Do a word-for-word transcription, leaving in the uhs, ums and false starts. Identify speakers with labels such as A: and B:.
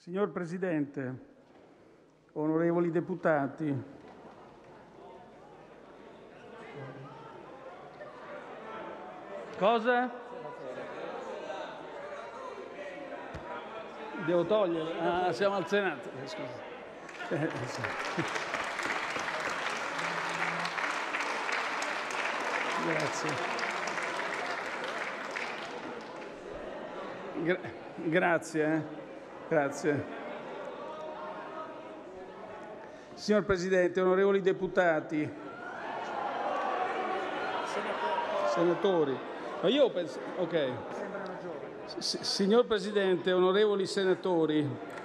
A: Signor Presidente, onorevoli deputati, cosa? Devo togliere? Ah, siamo al Senato. Eh, scusa. Eh, sì. Grazie. Gra grazie. Eh. Grazie. Signor Presidente, onorevoli deputati, senatori, ma io penso, ok. Signor Presidente, onorevoli senatori,